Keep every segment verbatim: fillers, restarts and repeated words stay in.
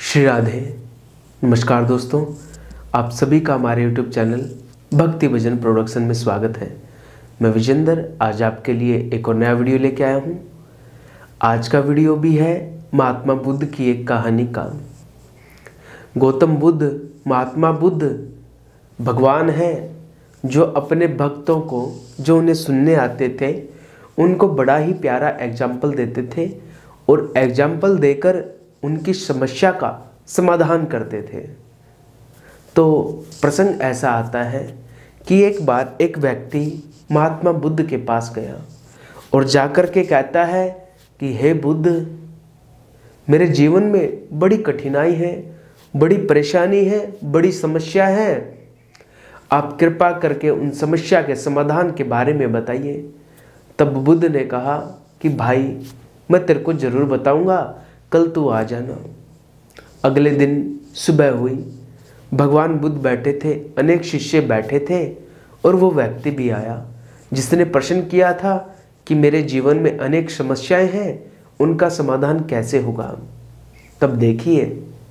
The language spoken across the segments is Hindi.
श्री राधे। नमस्कार दोस्तों, आप सभी का हमारे यूट्यूब चैनल भक्ति भजन प्रोडक्शन में स्वागत है। मैं विजेंद्र आज आपके लिए एक और नया वीडियो लेके आया हूँ। आज का वीडियो भी है महात्मा बुद्ध की एक कहानी का। गौतम बुद्ध महात्मा बुद्ध भगवान है जो अपने भक्तों को, जो उन्हें सुनने आते थे, उनको बड़ा ही प्यारा एग्जाम्पल देते थे और एग्जाम्पल देकर उनकी समस्या का समाधान करते थे। तो प्रसंग ऐसा आता है कि एक बार एक व्यक्ति महात्मा बुद्ध के पास गया और जाकर के कहता है कि हे बुद्ध, मेरे जीवन में बड़ी कठिनाई है, बड़ी परेशानी है, बड़ी समस्या है। आप कृपा करके उन समस्या के समाधान के बारे में बताइए। तब बुद्ध ने कहा कि भाई, मैं तेरे को ज़रूर बताऊंगा, कल तू आ जाना। अगले दिन सुबह हुई, भगवान बुद्ध बैठे थे, अनेक शिष्य बैठे थे और वो व्यक्ति भी आया जिसने प्रश्न किया था कि मेरे जीवन में अनेक समस्याएं हैं, उनका समाधान कैसे होगा। तब देखिए,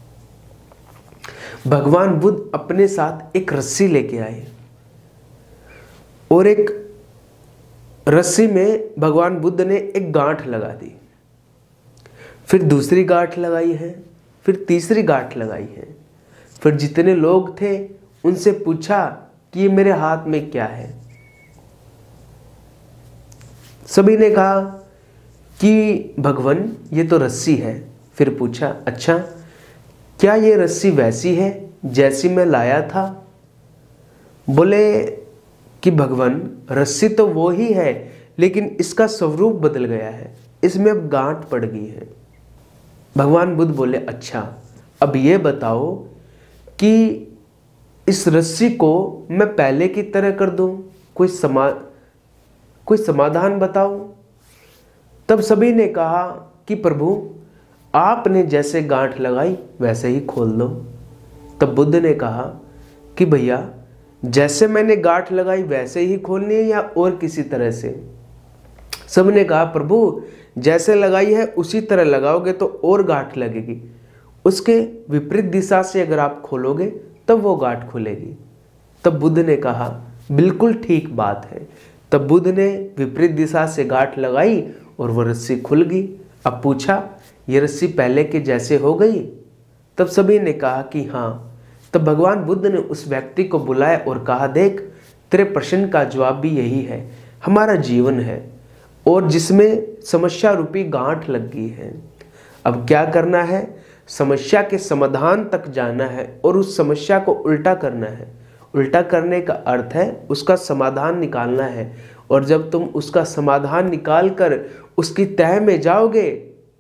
भगवान बुद्ध अपने साथ एक रस्सी लेके आए और एक रस्सी में भगवान बुद्ध ने एक गांठ लगा दी, फिर दूसरी गांठ लगाई है, फिर तीसरी गांठ लगाई है। फिर जितने लोग थे उनसे पूछा कि ये मेरे हाथ में क्या है। सभी ने कहा कि भगवान, ये तो रस्सी है। फिर पूछा, अच्छा क्या ये रस्सी वैसी है जैसी मैं लाया था? बोले कि भगवान, रस्सी तो वो ही है, लेकिन इसका स्वरूप बदल गया है, इसमें अब गांठ पड़ गई है। भगवान बुद्ध बोले, अच्छा अब ये बताओ कि इस रस्सी को मैं पहले की तरह कर दूं, कोई समा कोई समाधान बताओ। तब सभी ने कहा कि प्रभु, आपने जैसे गांठ लगाई वैसे ही खोल दो। तब बुद्ध ने कहा कि भैया, जैसे मैंने गांठ लगाई वैसे ही खोलनी है या और किसी तरह से? सब ने कहा, प्रभु जैसे लगाई है उसी तरह लगाओगे तो और गांठ लगेगी, उसके विपरीत दिशा से अगर आप खोलोगे तब वो गांठ खुलेगी। तब बुद्ध ने कहा, बिल्कुल ठीक बात है। तब बुद्ध ने विपरीत दिशा से गांठ लगाई और वो रस्सी खुल गई। अब पूछा, ये रस्सी पहले के जैसे हो गई? तब सभी ने कहा कि हाँ। तब भगवान बुद्ध ने उस व्यक्ति को बुलाया और कहा, देख, तेरे प्रश्न का जवाब भी यही है, हमारा जीवन है और जिसमें समस्या रूपी गांठ लग गई है। अब क्या करना है? समस्या के समाधान तक जाना है और उस समस्या को उल्टा करना है। उल्टा करने का अर्थ है उसका समाधान निकालना है, और जब तुम उसका समाधान निकाल कर उसकी तह में जाओगे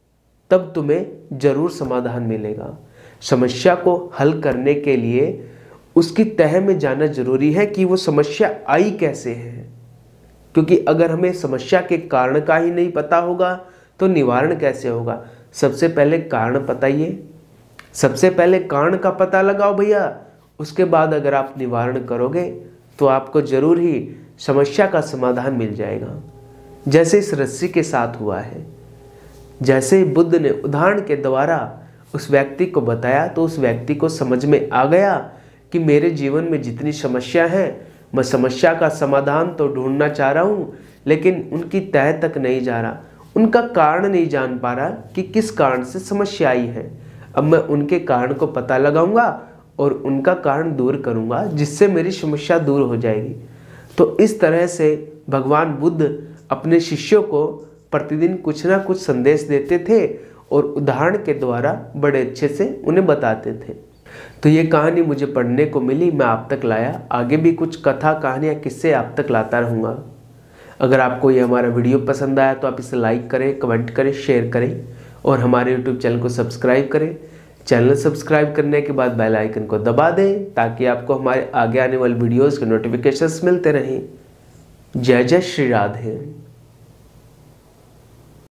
तब तुम्हें जरूर समाधान मिलेगा। समस्या को हल करने के लिए उसकी तह में जाना जरूरी है कि वो समस्या आई कैसे है, क्योंकि अगर हमें समस्या के कारण का ही नहीं पता होगा तो निवारण कैसे होगा। सबसे पहले कारण बताइए, सबसे पहले कारण का पता लगाओ भैया, उसके बाद अगर आप निवारण करोगे तो आपको जरूर ही समस्या का समाधान मिल जाएगा। जैसे इस रस्सी के साथ हुआ है, जैसे ही बुद्ध ने उदाहरण के द्वारा उस व्यक्ति को बताया तो उस व्यक्ति को समझ में आ गया कि मेरे जीवन में जितनी समस्या है, मैं समस्या का समाधान तो ढूंढना चाह रहा हूँ, लेकिन उनकी तह तक नहीं जा रहा, उनका कारण नहीं जान पा रहा कि किस कारण से समस्या आई है। अब मैं उनके कारण को पता लगाऊंगा और उनका कारण दूर करूंगा, जिससे मेरी समस्या दूर हो जाएगी। तो इस तरह से भगवान बुद्ध अपने शिष्यों को प्रतिदिन कुछ ना कुछ संदेश देते थे और उदाहरण के द्वारा बड़े अच्छे से उन्हें बताते थे। तो ये कहानी मुझे पढ़ने को मिली, मैं आप तक लाया। आगे भी कुछ कथा, कहानियाँ, किस्से आप तक लाता रहूँगा। अगर आपको ये हमारा वीडियो पसंद आया तो आप इसे लाइक करें, कमेंट करें, शेयर करें और हमारे यूट्यूब चैनल को सब्सक्राइब करें। चैनल सब्सक्राइब करने के बाद बेल आइकन को दबा दें ताकि आपको हमारे आगे आने वाले वीडियोज़ के नोटिफिकेशंस मिलते रहें। जय जय श्री राधे।